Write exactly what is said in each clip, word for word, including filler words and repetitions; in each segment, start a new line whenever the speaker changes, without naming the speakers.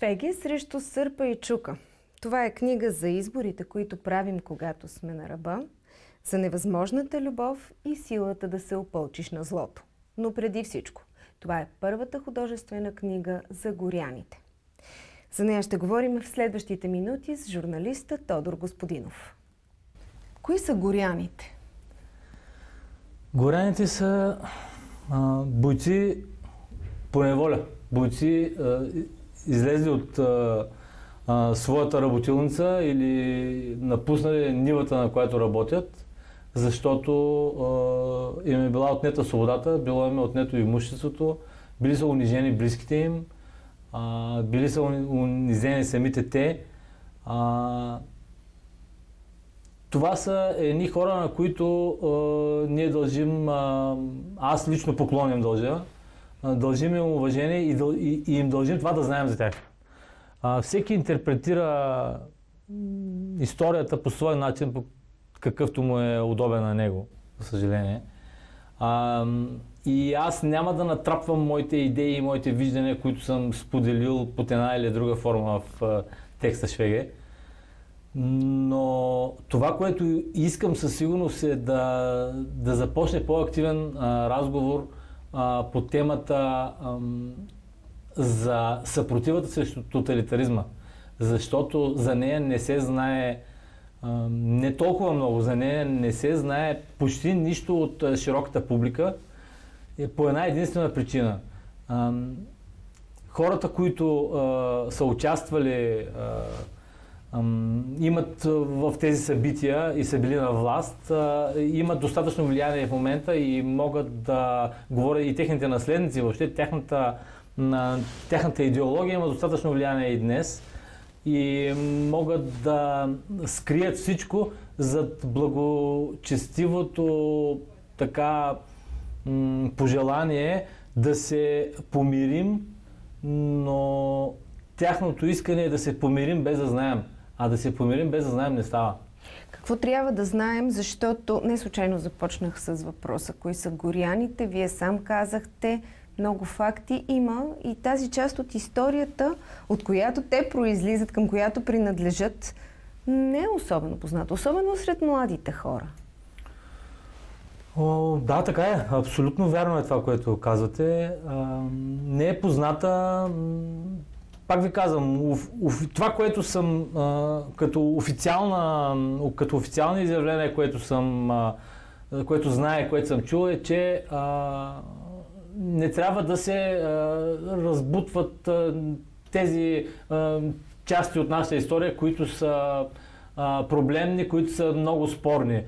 Швеге срещу Сърпа и Чука. Това е книга за изборите, които правим, когато сме на ръба, за невъзможната любов и силата да се опълчиш на злото. Но преди всичко, това е първата художествена книга за горяните. За нея ще говорим в следващите минути с журналиста Тодор Господинов. Кои са горяните?
Горяните са а, бойци по неволя. Бойци а, излезли от а, а, своята работилница или напуснали нивата, на която работят, защото а, им е била отнета свободата, било им е отнето имуществото, били са унижени близките им, а, били са унизени самите те. А, Това са едни хора, на които а, ние дължим, а, аз лично поклон им дължа, а, дължим им уважение и, дъл, и, и им дължим това да знаем за тях. А, всеки интерпретира историята по свой начин, по какъвто му е удобен на него, за съжаление. А, и аз няма да натрапвам моите идеи и моите виждания, които съм споделил под една или друга форма в а, текста Швеге. Но това, което искам със сигурност е да, да започне по-активен а, разговор а, по темата а, за съпротивата срещу тоталитаризма. Защото за нея не се знае а, не толкова много, за нея не се знае почти нищо от а, широката публика е по една единствена причина. А, хората, които а, са участвали а, имат в тези събития и са били на власт, имат достатъчно влияние в момента и могат да говорят и техните наследници, въобще тяхната, тяхната идеология има достатъчно влияние и днес и могат да скрият всичко зад благочестивото така пожелание да се помирим, но тяхното искане е да се помирим без да знаем. А да се помирим без да знаем не става.
Какво трябва да знаем, защото не случайно започнах с въпроса. Кои са горяните? Вие сам казахте, много факти има и тази част от историята, от която те произлизат, към която принадлежат, не е особено позната. Особено сред младите хора.
О, да, така е. Абсолютно вярно е това, което казвате. А, не е позната. Пак ви казвам, оф, оф, това, което съм а, като, официална, като официално изявление, което съм, а, което знае, което съм чул, е, че а, не трябва да се а, разбутват а, тези а, части от нашата история, които са а, проблемни, които са много спорни.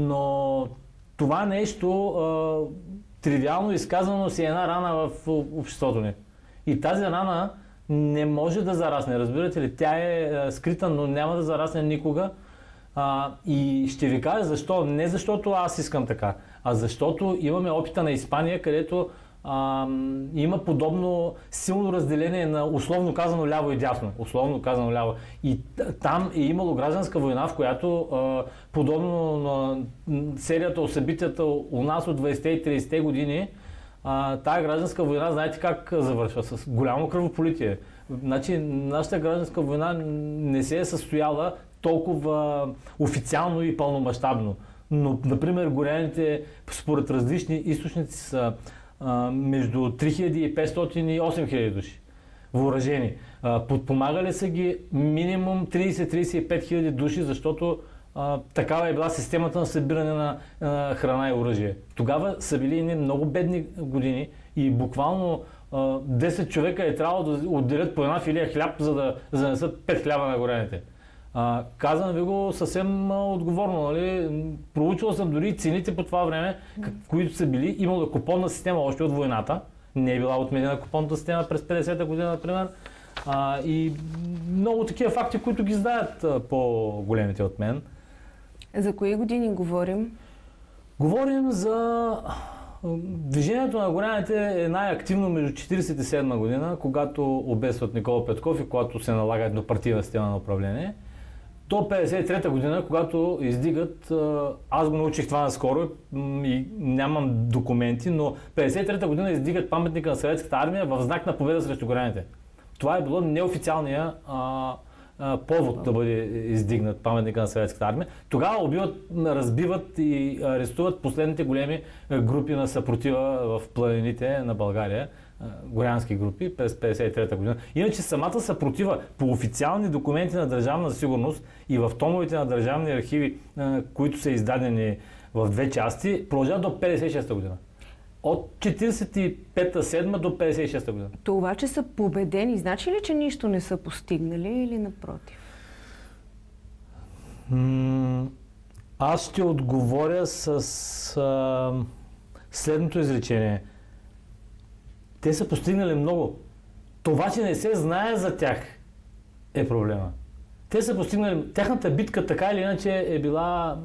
Но това нещо, а, тривиално изказано, си е една рана в обществото ни. И тази рана не може да зарасне, разбирате ли? Тя е а, скрита, но няма да зарасне никога. А, и ще ви кажа защо. Не защото аз искам така, а защото имаме опита на Испания, където а, има подобно силно разделение на условно казано ляво и дясно. Условно казано ляво. И там е имало гражданска война, в която а, подобно на серията от събитията у нас от двайсетте и трийсетте години, А, тая гражданска война, знаете как завършва? С голямо кръвопролитие. Значи, нашата гражданска война не се е състояла толкова официално и пълномащабно. Но, например, горяните според различни източници са а, между три хиляди и петстотин и осем хиляди души въоръжени. А, подпомагали са ги минимум трийсет до трийсет и пет хиляди души, защото Uh, такава е била системата на събиране на uh, храна и оръжие. Тогава са били едни много бедни години и буквално uh, десет човека е трябвало да отделят по една филия хляб, за да занесат пет хляба на горяните. Uh, казвам ви го съвсем uh, отговорно. Нали? Проучвал съм дори цените по това време, които са били. Имало купонна система още от войната. Не е била отменена купонната система през петдесета година, например. Uh, и много такива факти, които ги знаят uh, по-големите от мен.
За кои години говорим?
Говорим за движението на горяните е най-активно между четирийсет и седма година, когато обесват Никола Петков и когато се налага еднопартийна система на управление, до петдесет и трета година, когато издигат, аз го научих това наскоро и нямам документи, но петдесет и трета година издигат паметника на Съветската армия в знак на победа срещу горяните. това е било неофициалния а, а, повод да бъде издигнат паметника на Съветската армия. Тогава убиват, разбиват и арестуват последните големи групи на съпротива в планините на България, горянски групи през петдесет и трета година. Иначе самата съпротива по официални документи на Държавна сигурност и в томовете на държавни архиви, които са издадени в две части, продължава до петдесет и шеста година. От четиридесет и пета седма до петдесет и шеста година.
Това, че са победени, значи ли, че нищо не са постигнали или напротив?
М- аз ще отговоря с а, следното изречение. Те са постигнали много. Това, че не се знае за тях, е проблема. Те са постигнали... Тяхната битка така или иначе е била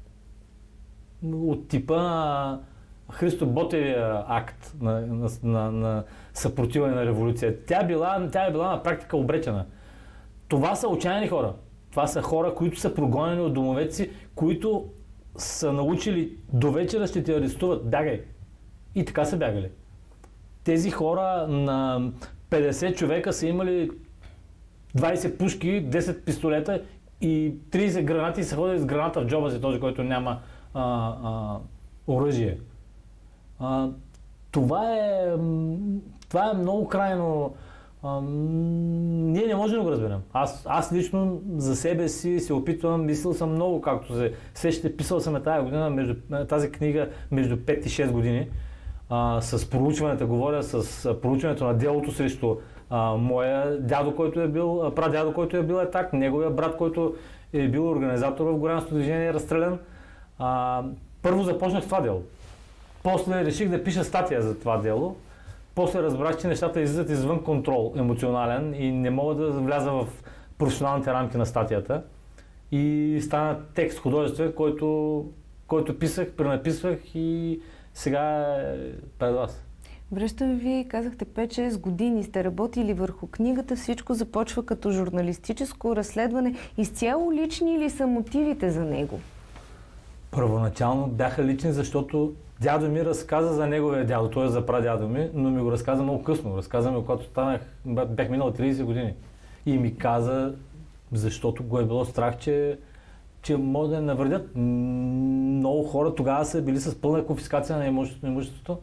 от типа на Христо Ботевия акт на, на, на, на съпротиване на революция. Тя, била, тя е била на практика обречена. Това са отчаяни хора. Това са хора, които са прогонени от домовете си, които са научили до вечера ще те арестуват, бягай. И така са бягали. Тези хора на петдесет човека са имали двайсет пушки, десет пистолета и трийсет гранати и са ходили с граната в джоба си, този, който няма а, а, оръжие. А, това, е, това е много крайно... А, ние не можем да го разберем. Аз, аз лично за себе си се опитвам, мислил съм много, както се сещате, писал съм тази година, между, тази книга между пет и шест години. А, с проучването, говоря с а, проучването на делото срещу а, моя дядо, който е бил, прадядо, който е бил атак, неговия брат, който е бил организатор в Горянското движение, е разстрелян. А, първо започнах това дело. После реших да пиша статия за това дело. После разбрах, че нещата излизат извън контрол емоционален и не мога да вляза в професионалните рамки на статията. И стана текст художествен, който, който писах, пренаписвах и сега е пред вас.
Връщам ви, казахте пет-шест години сте работили върху книгата, всичко започва като журналистическо разследване. Изцяло лични ли са мотивите за него?
Първоначално бяха лични, защото дядо ми разказа за неговия дядо, той е за прадядо ми, но ми го разказа много късно. Разказа ми, когато станах, бях минал трийсет години. И ми каза, защото го е било страх, че, че може да навредят. Много хора тогава са били с пълна конфискация на имуществото. имуществото.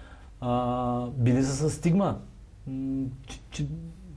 А, били са с стигма. Че, че...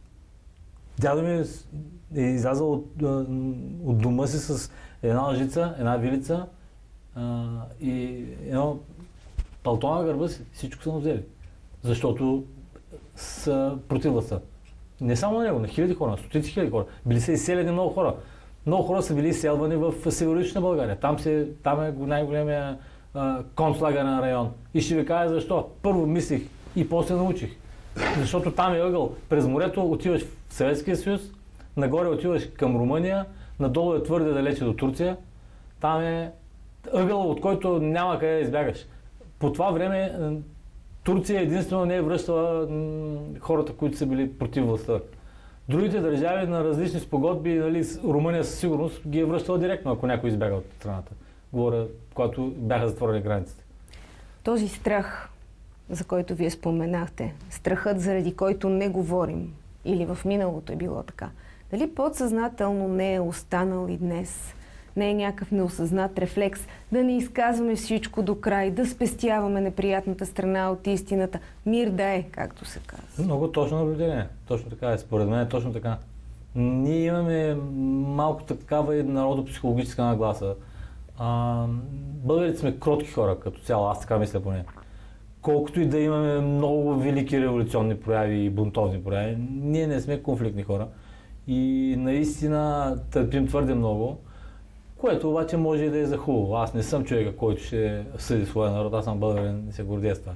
Дядо ми е излязъл от, от дома си с една лъжица, една вилица а, и едно пълто на гърба си. Всичко са му взели. Защото са против властта. Не само на него, на хиляди хора, на стотици хиляди хора. Били са изселени много хора. Много хора са били изселвани в Североизточна България. Там, се, там е най-големия концлагерен район. И ще ви кажа защо. Първо мислих и после научих. Защото там е ъгъл. През морето отиваш в Съветския съюз, нагоре отиваш към Румъния, надолу е твърде далече до Турция. Там е ъгъл, от който няма къде да избягаш. По това време Турция единствено не е връщала хората, които са били против властта. Другите държави на различни спогодби, нали, Румъния със сигурност ги е връщала директно, ако някой избяга от страната. Говоря, когато бяха затворени границите.
Този страх, за който вие споменахте, страхът, заради който не говорим, или в миналото е било така, дали подсъзнателно не е останал и днес? Не е някакъв неосъзнат рефлекс да не изказваме всичко до край, да спестяваме неприятната страна от истината. Мир да е, както се казва.
Много точно наблюдение. Точно така е. Според мен е точно така. Ние имаме малко такава и народопсихологическа нагласа. А, българите сме кротки хора като цяло, аз така мисля поне. Колкото и да имаме много велики революционни прояви и бунтовни прояви, ние не сме конфликтни хора. И наистина търпим твърде много. Което обаче може и да е за хубаво. Аз не съм човека, който ще съди своя народ, аз съм българин и се гордея с това.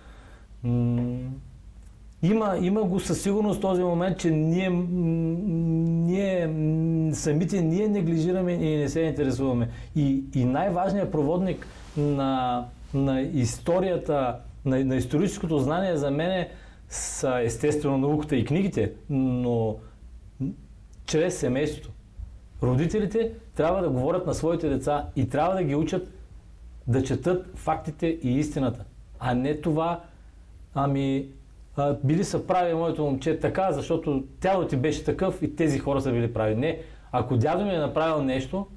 М- има, има го със сигурност този момент, че ние, ние самите ние неглижираме и не се интересуваме. И, и най-важният проводник на, на историята, на, на историческото знание за мен са естествено науката и книгите, но чрез семейството. Родителите трябва да говорят на своите деца и трябва да ги учат да четат фактите и истината. А не това, ами, а, били са прави моето момче така, защото тялото ти беше такъв и тези хора са били прави. Не, ако дядо ми е направил нещо,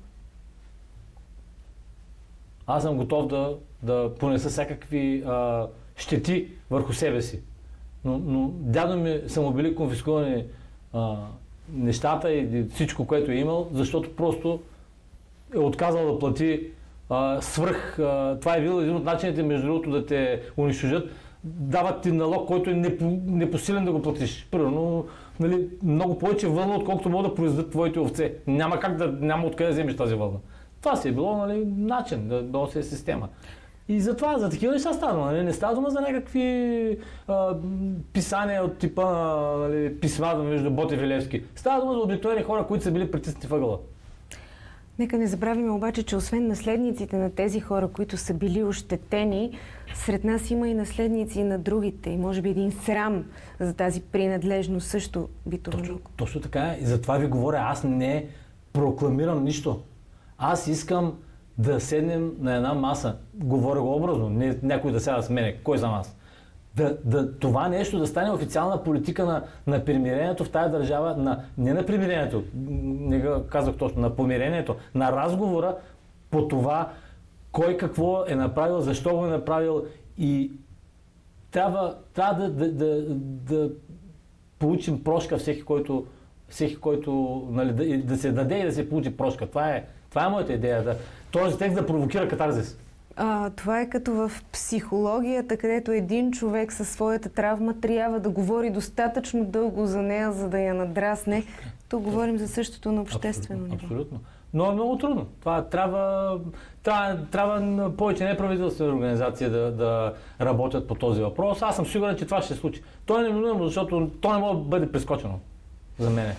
аз съм готов да, да понеса всякакви а, щети върху себе си. Но, но дядо ми са му били конфискувани а, нещата и всичко, което е имал, защото просто е отказал да плати а, свръх. А, това е бил един от начините, между другото, да те унищожат. Дават ти налог, който е непо, непосилен да го платиш. Примерно, нали, много повече вълна, отколкото могат да произведат твоите овце. Няма как да, няма откъде да вземеш тази вълна. Това си е било, нали, начин да носи система. И затова, за такива неща става, нали? Не става дума за някакви а, писания от типа, нали, писма между Ботев и Левски. Става дума за обикновени хора, които са били притиснати въгъла.
Нека не забравим обаче, че освен наследниците на тези хора, които са били ощетени, сред нас има и наследници на другите. И може би един срам за тази принадлежност също би това.
Точно, точно така е. И затова ви говоря, аз не прокламирам нищо. Аз искам да седнем на една маса, говоря го образно, не някой да сяда с мене, кой съм аз. Да, да, това нещо да стане официална политика на, на примирението в тая държава, на, не на примирението, не го казах точно, на помирението, на разговора по това кой какво е направил, защо го е направил и трябва, трябва да, да, да, да получим прошка всеки, който, всеки, който нали, да, да се даде и да се получи прошка. Това е, това е моята идея. Да, този текст да провокира катарзис.
А, това е като в психологията, където един човек със своята травма трябва да говори достатъчно дълго за нея, за да я надрасне. Тук говорим за същото на обществено ниво.
Абсолютно. Но е много трудно. Това трябва, трябва, трябва повече неправителствени организации да, да работят по този въпрос. Аз съм сигурен, че това ще се случи. То е неминуемо, защото то не може да бъде прескочено за мене.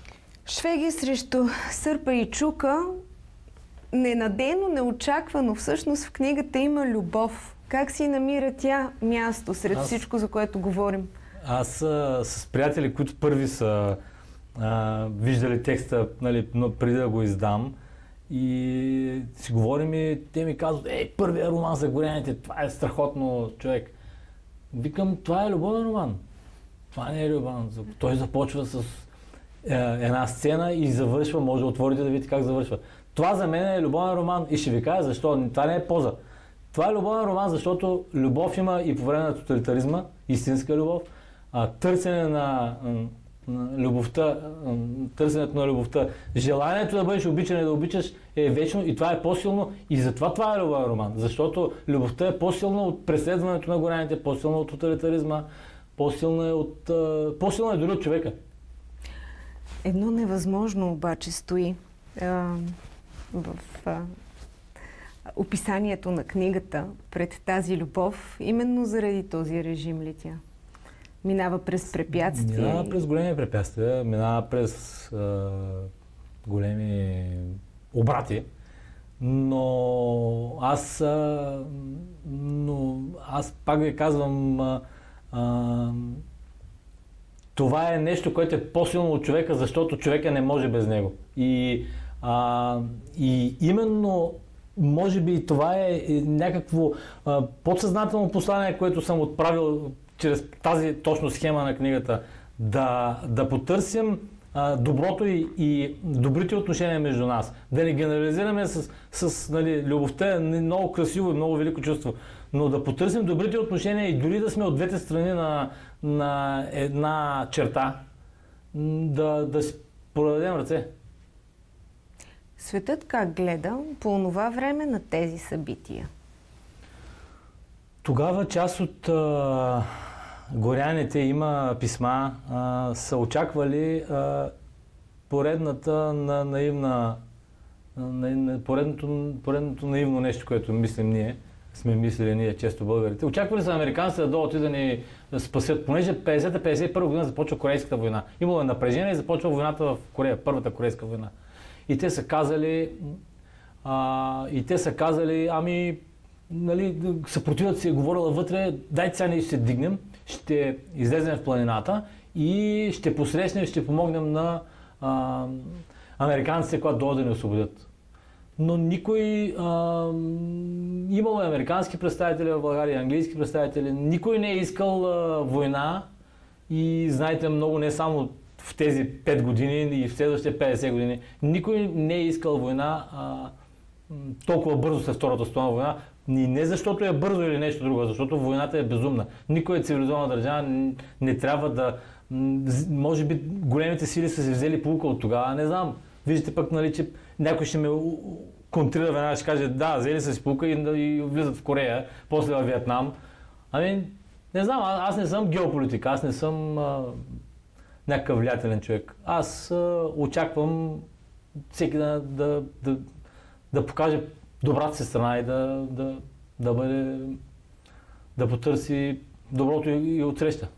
Швеги срещу Сърпа и Чука. Ненадено, неочаквано, всъщност в книгата има любов. Как си намира тя място сред аз, всичко, за което говорим?
Аз а, с приятели, които първи са а, виждали текста, нали, преди да го издам, и си говорим и те ми казват, ей, първият роман за горяните, това е страхотно, човек. Викам, това е любовен роман. Това не е любовен. Той започва с е, една сцена и завършва, може да отворите да видите как завършва. Това за мен е любовен роман и ще ви кажа защо. Това не е поза. Това е любовен роман, защото любов има и по време на тоталитаризма, истинска любов, а, търсене на, на любовта, търсенето на любовта, желанието да бъдеш обичан и да обичаш е вечно и това е по-силно и затова това е любовен роман, защото любовта е по-силна от преследването на горяните, по-силна от тоталитаризма, по-силна е, от, по-силна е дори от човека.
Едно невъзможно обаче стои а, в а, описанието на книгата пред тази любов, именно заради този режим ли тя? Минава през препятствия?
Минава през големи препятствия, минава през а, големи обрати, но аз, а, но аз пак ви казвам, а, а, това е нещо, което е по-силно от човека, защото човека не може без него. И, а, и именно, може би, това е някакво а, подсъзнателно послание, което съм отправил чрез тази точно схема на книгата. Да, да потърсим а, доброто и, и добрите отношения между нас. Да не генерализираме с, с нали, любовта е много красиво и много велико чувство. Но да потърсим добрите отношения и дори да сме от двете страни на, на една черта, да, да си продадем ръце.
Светът как гледа по онова време на тези събития?
Тогава част от а, горяните, има писма, а, са очаквали а, поредната на наивна, на, на, поредното, поредното наивно нещо, което мислим ние, сме мислили ние често българите. Очаквали са американците да дойдат и да ни спасят, понеже петдесета петдесет и първа година започва Корейската война. Имало е напрежение и започва войната в Корея, първата Корейска война. И те са казали, а, и те са казали, ами, нали, съпротивът си е говорила вътре, дайте сега ние ще се дигнем, ще излезем в планината и ще посрещнем, ще помогнем на а, американците, когато дойдат да ни освободят. но никой, а, имало е американски представители в България, английски представители, никой не е искал а, война и знаете много, не само в тези пет години и в следващите петдесет години, никой не е искал война а, толкова бързо след Втората световна война. И не защото е бързо или нещо друго, защото войната е безумна. Никоя цивилизована държава не, не трябва да... Може би големите сили са се взели поука от тогава, не знам. Виждате пък, нали, че някой ще ме контрира веднага, ще каже да, взели са си поука и, и влизат в Корея, после във Виетнам. Ами, не знам, аз не съм геополитик, аз не съм а, някакъв влиятелен човек. Аз а, очаквам всеки да, да, да, да покаже добрата си страна и да, да, да бъде, да потърси доброто и отсреща.